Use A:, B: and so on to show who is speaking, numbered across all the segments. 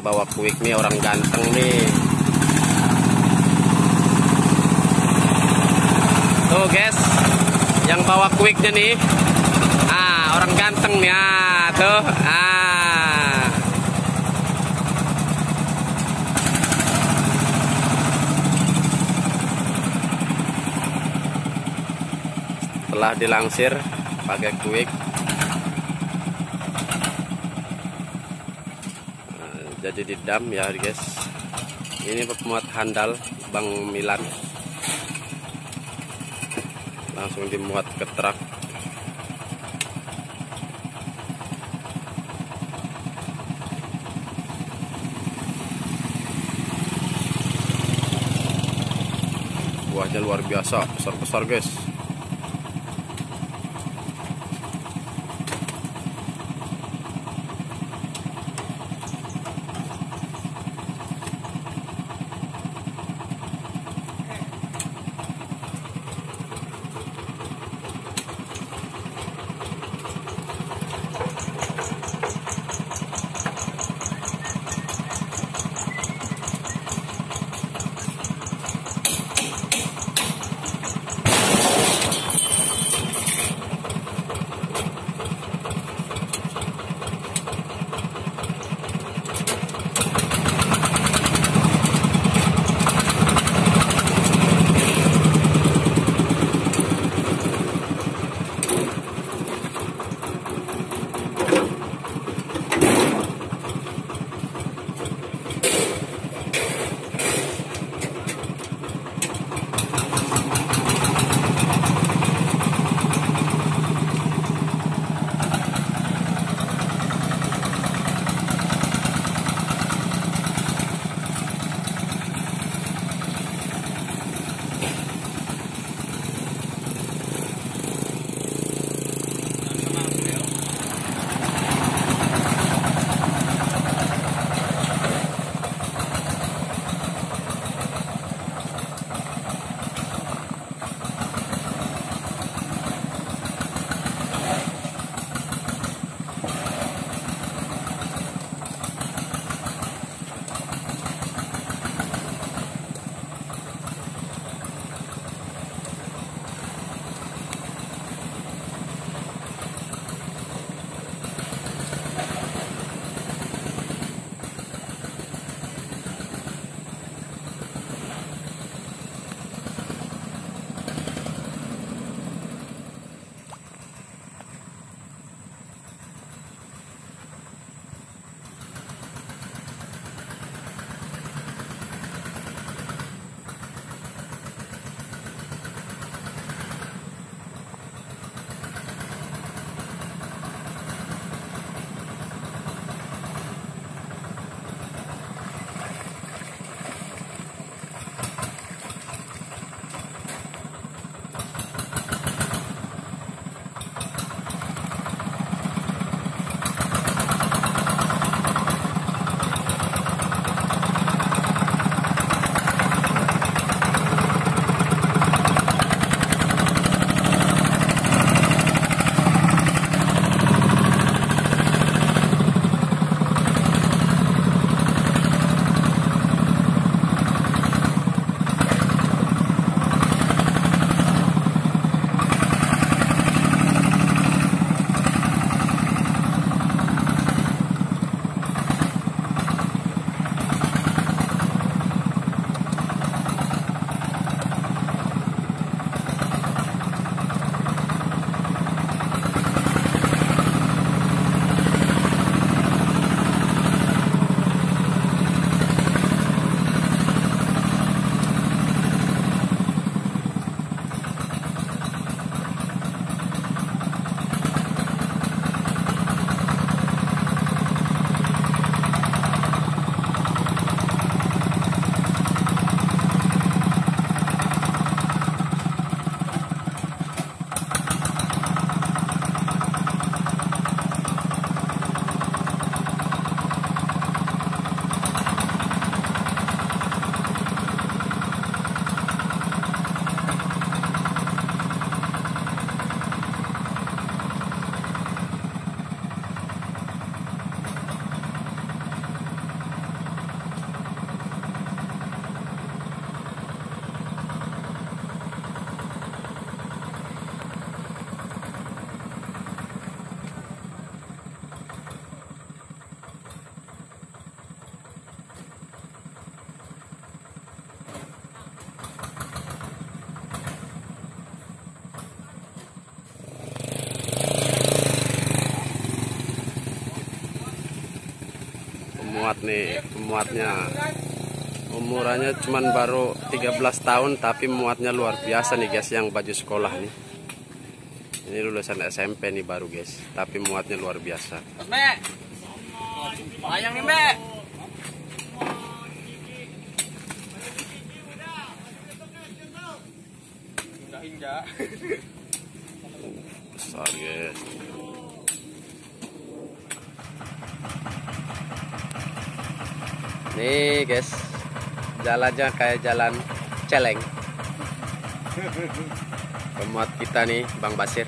A: bawa kuik nih orang ganteng nih. Tuh guys, yang bawa kuiknya nih, orang ganteng nih, tuh, Setelah dilangsir pakai kuik, jadi didam ya guys. Ini pemuat handal Bang Milan, langsung dimuat ke truk. Buahnya luar biasa, besar-besar guys. Nih pemuatnya, umurannya cuman baru 13 tahun tapi muatnya luar biasa nih guys, yang baju sekolah nih. Ini lulusan SMP nih baru guys, tapi muatnya luar biasa.
B: Mbak, ayang nih Mbak. Indah.
A: Besar guys. Nih guys, jalannya kayak jalan celeng. Pemuat kita nih Bang Basir.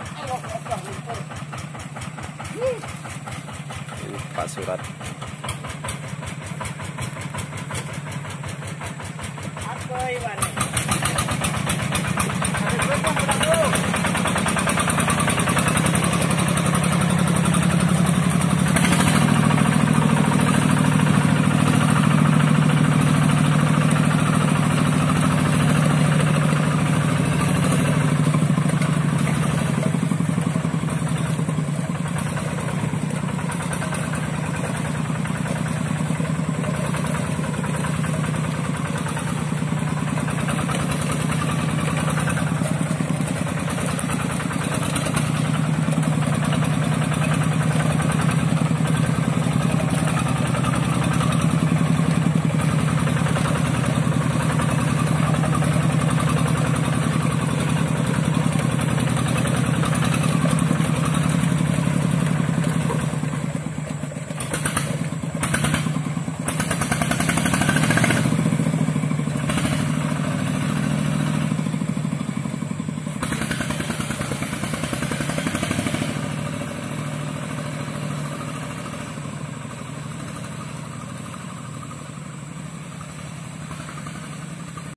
A: Ini Pak Surat.
B: Apa ini?